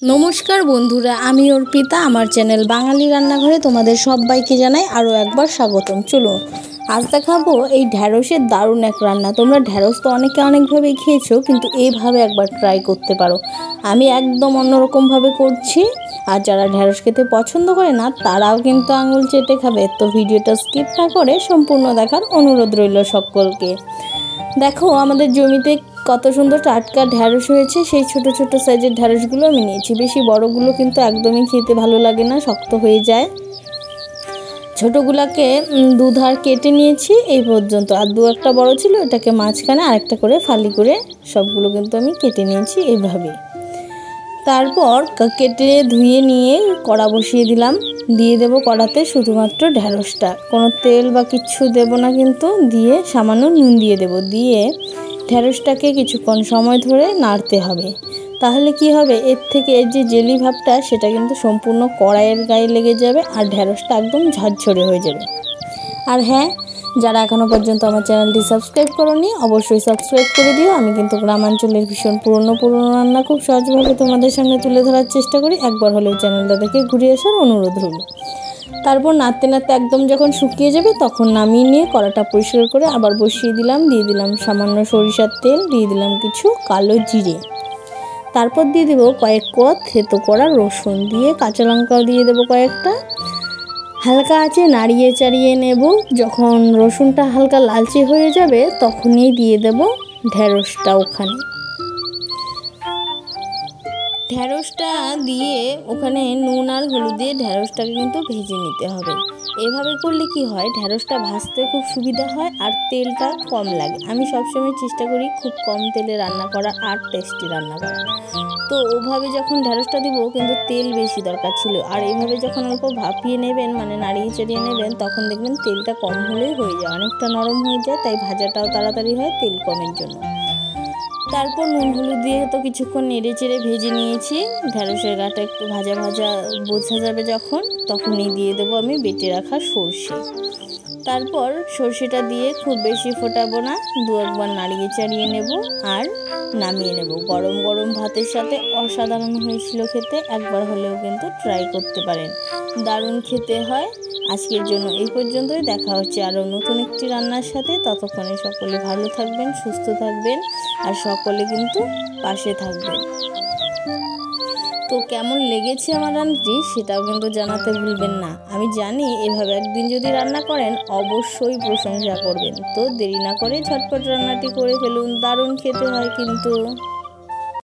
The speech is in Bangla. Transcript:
नमस्कार बंधुरा आमी अर्पिता आमार चैनल बांगाली रान्नाघरे तोमादेर सबाइके जानाई आरो एकबार स्वागतम। चलो आज देखाबो এই ঢ্যাঁড়সের দারুণ এক রান্না। তোমরা ঢ্যাঁড়স তো অনেকে অনেকভাবে খেয়েছো, কিন্তু এইভাবে একবার ট্রাই করতে পারো। আমি একদম অন্যরকম ভাবে করছি, আর যারা ঢ্যাঁড়স খেতে পছন্দ করে না তারাও কিন্তু আঙুল চেটে খাবে। তো ভিডিওটা স্কিপ না করে সম্পূর্ণ দেখার অনুরোধ রইল সকলকে। দেখো আমাদের জমিতে কত সুন্দর টাটকা ঢ্যাঁড়স হয়েছে। সেই ছোট ছোট সাইজের ঢ্যাঁড়সগুলো আমি নিয়েছি। বেশি বড়গুলো কিন্তু একদমই খেতে ভালো লাগে না, শক্ত হয়ে যায়। ছোটগুলোকে দুধার কেটে নিয়েছি এই পর্যন্ত, আর দু একটা বড় ছিল, এটাকে মাঝখানে আরেকটা করে ফালি করে সবগুলো কিন্তু আমি কেটে নিয়েছি এইভাবে। তারপর কেটে ধুয়ে নিয়ে কড়া বসিয়ে দিলাম। দিয়ে দেব কড়াতে শুধুমাত্র ঢ্যাঁড়সটা, কোনো তেল বা কিচ্ছু দেব না কিন্তু। দিয়ে সামান্য নুন দিয়ে দেব। দিয়ে ঢ্যাঁড়সটাকে কিছুক্ষণ সময় ধরে নাড়তে হবে। তাহলে কি হবে, এর থেকে এর যে জেলি ভাবটা সেটা কিন্তু সম্পূর্ণ কড়াইয়ের গায়ে লেগে যাবে, আর ঢ্যাঁড়সটা একদম ঝরঝরে হয়ে যাবে। আর হ্যাঁ, যারা এখনও পর্যন্ত আমার চ্যানেলটি সাবস্ক্রাইব করোনি অবশ্যই সাবস্ক্রাইব করে দিও। আমি কিন্তু গ্রামাঞ্চলের ভীষণ পুরনো রান্না খুব সহজভাবে তোমাদের সামনে তুলে ধরার চেষ্টা করি। একবার হলেও চ্যানেলটা দেখে ঘুরে আসার অনুরোধ রইল। তারপর নাড়তে নাড়তে একদম যখন শুকিয়ে যাবে তখন নামিয়ে নিয়ে কড়াটা পরিষ্কার করে আবার বসিয়ে দিলাম। দিয়ে দিলাম সামান্য সরিষার তেল, দিয়ে দিলাম কিছু কালো জিরে, তারপর দিয়ে দেবো কয়েক কোয়া থেতো করা রসুন, দিয়ে কাঁচা লঙ্কাও দিয়ে দেবো কয়েকটা। হালকা আঁচে নাড়িয়ে চাড়িয়ে নেব। যখন রসুনটা হালকা লালচে হয়ে যাবে তখনই দিয়ে দেব ঢ্যাঁড়সটা। ঢ্যাঁড়সটা দিয়ে ওখানে নুন আর হলুদ দিয়ে ঢ্যাঁড়সটাকে কিন্তু ভেজে নিতে হবে। এভাবে করলে কি হয়, ঢ্যাঁড়সটা ভাজতে খুব সুবিধা হয় আর তেলটা কম লাগে। আমি সবসময় চেষ্টা করি খুব কম তেলে রান্না করা আর টেস্টি রান্না করা। তো ওভাবে যখন ঢ্যাঁড়সটা দিব কিন্তু তেল বেশি দরকার ছিল, আর এইভাবে যখন অল্প ভাপিয়ে নেবেন, মানে নাড়িয়ে চাড়িয়ে নেবেন, তখন দেখবেন তেলটা কম হলেই হয়ে যায়, অনেকটা নরম হয়ে যায়, তাই ভাজাটাও তাড়াতাড়ি হয় তেল কমের জন্য। তারপর নুন হলুদ দিয়ে তো কিছুক্ষণ নেড়ে চেড়ে ভেজে নিয়েছি। ঢ্যাঁড়সের গাটা একটু ভাজা ভাজা বোঝা যাবে যখন, তখনই দিয়ে দেবো আমি বেটে রাখা সর্ষে। তারপর সর্ষেটা দিয়ে খুব বেশি ফোটাবো না, দু একবার নাড়িয়ে চাড়িয়ে নেব আর নামিয়ে নেব। গরম গরম ভাতের সাথে অসাধারণ হয়েছিল খেতে। একবার হলেও কিন্তু ট্রাই করতে পারেন, দারুণ খেতে হয়। আজকের জন্য এই পর্যন্তই। দেখা হচ্ছে আরও নতুন একটি রান্নার সাথে। ততক্ষণে সকলে ভালো থাকবেন, সুস্থ থাকবেন, আর সকলে কিন্তু পাশে থাকবেন। তো কেমন লেগেছে আমার রান্নাটি সেটাও কিন্তু জানাতে ভুলবেন না। আমি জানি এভাবে একদিন যদি রান্না করেন অবশ্যই প্রশংসা করবেন। তো দেরি না করে ঝটপট রান্নাটি করে ফেলুন, দারুণ খেতে হয় কিন্তু।